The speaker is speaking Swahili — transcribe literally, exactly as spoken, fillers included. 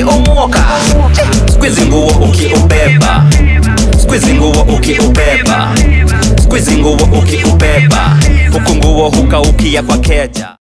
ukiomoka, squeeze nguo ukiubeba, squeeze nguo ukiubeba, squeeze nguo ukiubeba, huku nguo hukaukia kwa keja.